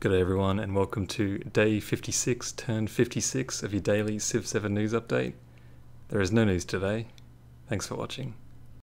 G'day everyone, and welcome to day 56, turn 56 of your daily Civ 7 news update. There is no news today. Thanks for watching.